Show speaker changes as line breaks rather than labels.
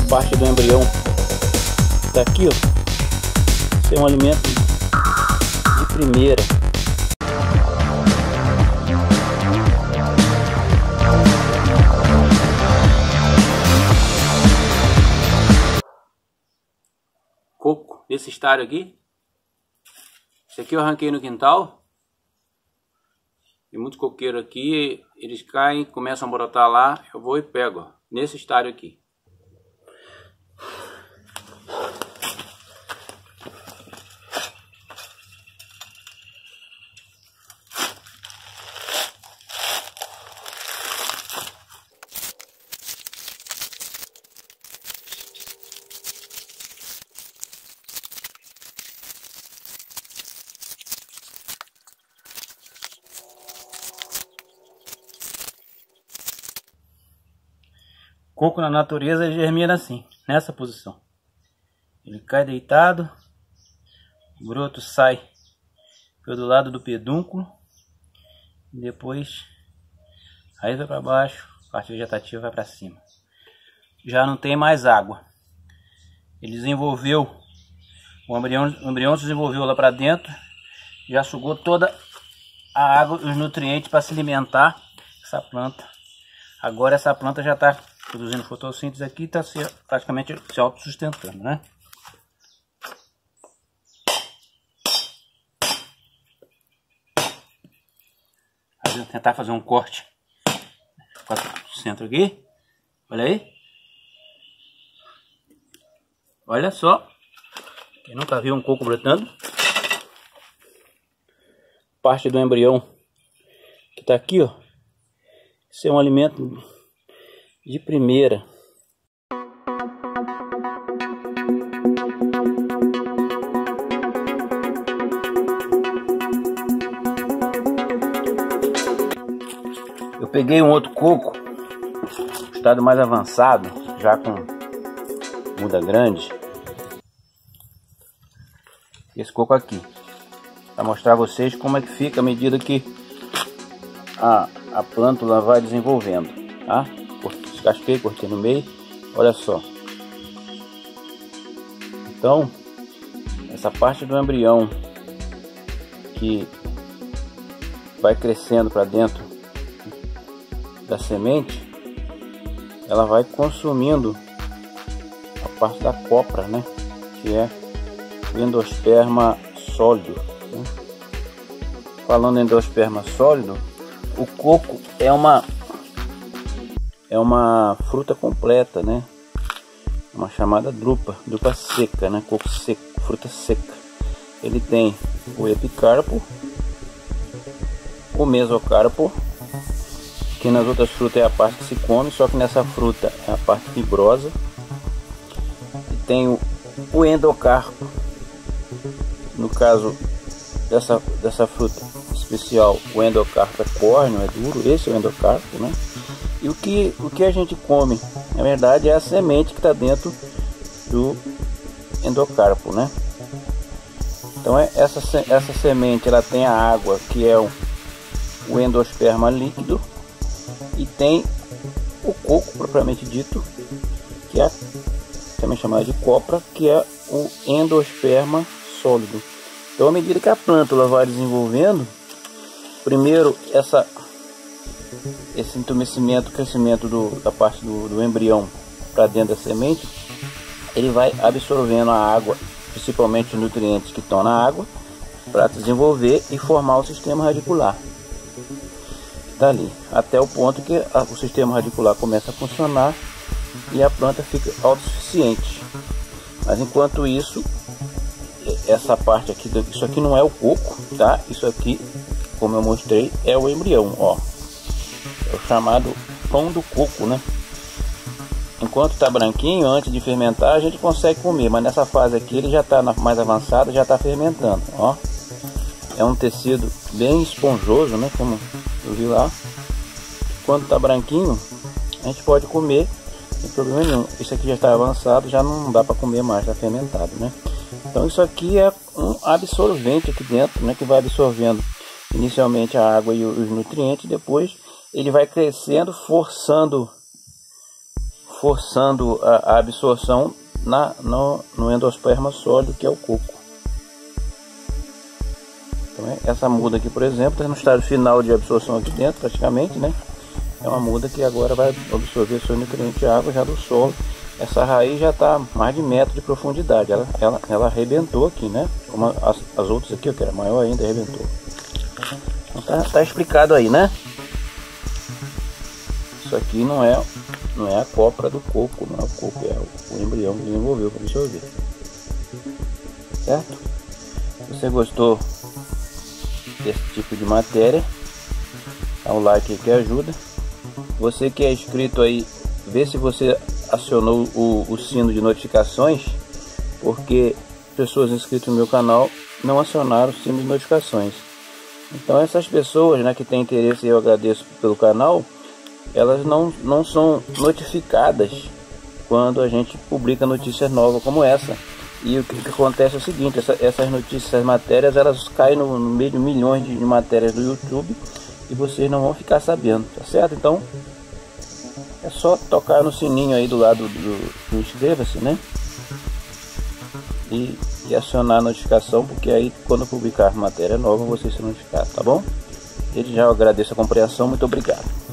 parte do embrião tá aqui, ó. Esse é um alimento de primeira. Coco nesse estário aqui. Esse aqui eu arranquei no quintal. Tem muito coqueiro aqui, eles caem, começam a brotar lá, eu vou e pego, ó, nesse estário aqui. Coco na natureza ele germina assim, nessa posição. Ele cai deitado, o broto sai pelo lado do pedúnculo, e depois raiz vai para baixo, a parte vegetativa vai para cima. Já não tem mais água. Ele desenvolveu, o embrião se desenvolveu lá para dentro, já sugou toda a água e os nutrientes para se alimentar essa planta. Agora essa planta já está produzindo fotossíntese aqui, está praticamente se autossustentando, né? Vou tentar fazer um corte no centro aqui. Olha aí. Olha só. Quem nunca viu um coco brotando. Parte do embrião que está aqui, ó. Esse é um alimento de primeira. Eu peguei um outro coco, estado mais avançado, já com muda grande. Esse coco aqui, para mostrar a vocês como é que fica à medida que a plântula vai desenvolvendo, tá? Descasquei, cortei no meio, olha só. Então, essa parte do embrião que vai crescendo para dentro da semente, ela vai consumindo a parte da cópora, né? Que é o endosperma sólido, né? Falando em endosperma sólido, o coco é uma fruta completa, né? Uma chamada drupa seca, né? Coco seco, fruta seca. Ele tem o epicarpo, o mesocarpo, que nas outras frutas é a parte que se come, só que nessa fruta é a parte fibrosa. E tem o endocarpo. No caso dessa fruta especial, o endocarpo é córneo, é duro, esse é o endocarpo, né? E o que a gente come, na verdade, é a semente que está dentro do endocarpo, né? Então essa semente, ela tem a água, que é o endosperma líquido, e tem o coco propriamente dito, que é também chamado de cópora, que é o endosperma sólido. Então, à medida que a plântula vai desenvolvendo, primeiro esse entumecimento, crescimento da parte do embrião para dentro da semente, ele vai absorvendo a água, principalmente os nutrientes que estão na água, para desenvolver e formar o sistema radicular. Dali até o ponto que o sistema radicular começa a funcionar e a planta fica autossuficiente. Mas enquanto isso, essa parte aqui, isso aqui não é o coco, tá? Isso aqui, como eu mostrei, é o embrião, ó. É o chamado pão do coco, né? Enquanto está branquinho, antes de fermentar, a gente consegue comer, mas nessa fase aqui ele já está mais avançado, já está fermentando, ó. É um tecido bem esponjoso, né? Como eu vi lá. Quando está branquinho, a gente pode comer sem problema nenhum. Isso aqui já está avançado, já não dá para comer mais, está fermentado, né? Então isso aqui é um absorvente aqui dentro, né? Que vai absorvendo inicialmente a água e os nutrientes, depois ele vai crescendo, forçando forçando a absorção no endosperma sólido, que é o coco. Então, essa muda aqui, por exemplo, está no estágio final de absorção aqui dentro, praticamente, né? É uma muda que agora vai absorver seu nutriente de água já do solo. Essa raiz já está mais de 1 metro de profundidade. Ela arrebentou aqui, né? Como as outras aqui, que era maior ainda, arrebentou. Então tá explicado aí, né? Isso aqui não é a cópula do coco, não é o coco, é o embrião que desenvolveu para absorver. Certo? Se você gostou desse tipo de matéria, dá um like aí que ajuda. Você que é inscrito aí, vê se você acionou o sino de notificações, porque pessoas inscritas no meu canal não acionaram o sino de notificações. Então essas pessoas, né, que têm interesse, eu agradeço pelo canal, elas não são notificadas quando a gente publica notícias novas como essa. E o que acontece é o seguinte: essas notícias, essas matérias, elas caem no meio de milhões de matérias do YouTube e vocês não vão ficar sabendo, tá certo? Então é só tocar no sininho aí do lado do inscreva-se, né? E acionar a notificação, porque aí quando eu publicar matéria nova vocês serão notificados, tá bom? Desde já eu agradeço a compreensão, muito obrigado.